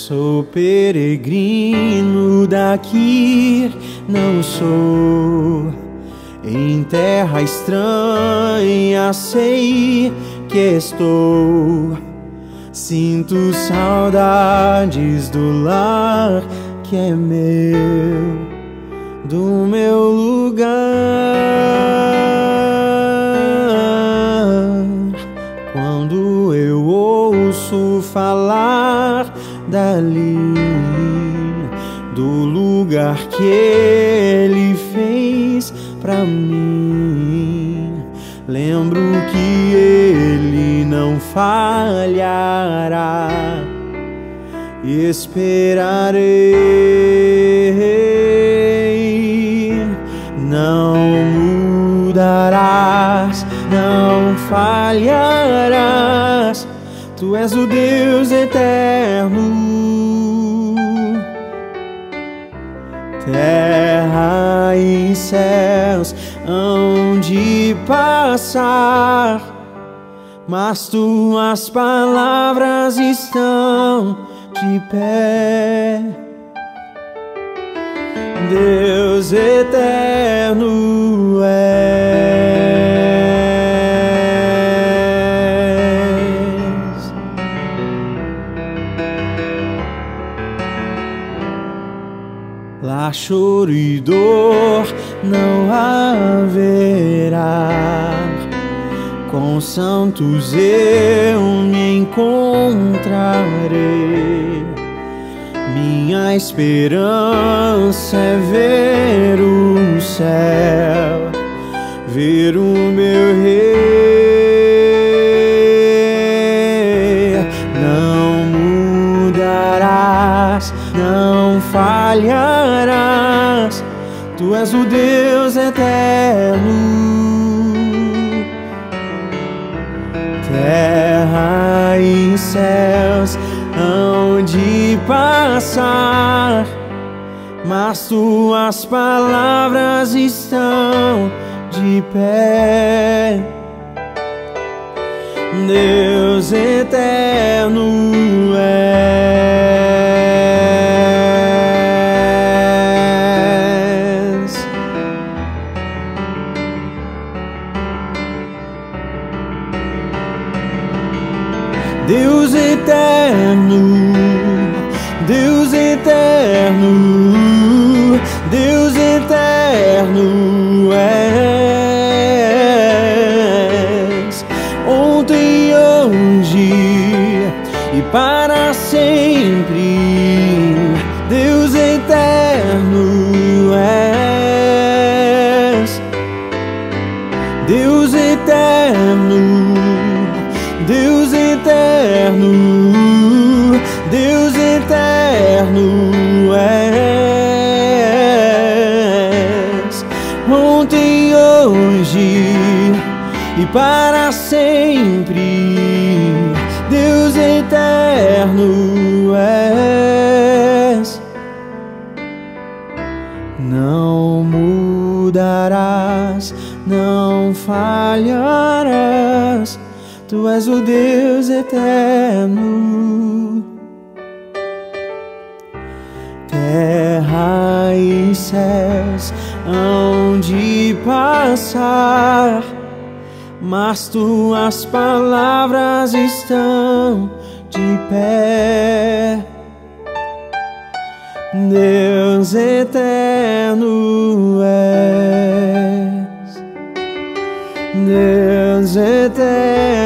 Sou peregrino daqui, não sou. Em terra estranha sei que estou. Sinto saudades do lar que é meu, do meu lugar. Quando eu ouço falar dali, do lugar que Ele fez pra mim, lembro que Ele não falhará. Esperarei, não mudarás, não falharás. Tu és o Deus eterno. Terra e céus hão de passar, mas tuas palavras estão de pé. Deus eterno és. Lá choro e dor não haverá, com os santos eu me encontrarei. Minha esperança é ver o céu, ver o meu Rei. Não mudarás, não falharás. Tu és o Deus eterno. Terra e céus hão de passar, mas tuas palavras estão de pé. Deus eterno és. Deus eterno, Deus eterno, Deus eterno és. Ontem, hoje e para sempre, Deus eterno és. Deus eterno, Deus eterno, Deus eterno és. Ontem, hoje e para sempre, Deus eterno és. Não mudarás, não falharás. Tu és o Deus eterno. Terra e céus hão de passar, mas tuas palavras estão de pé. Deus eterno és. Deus eterno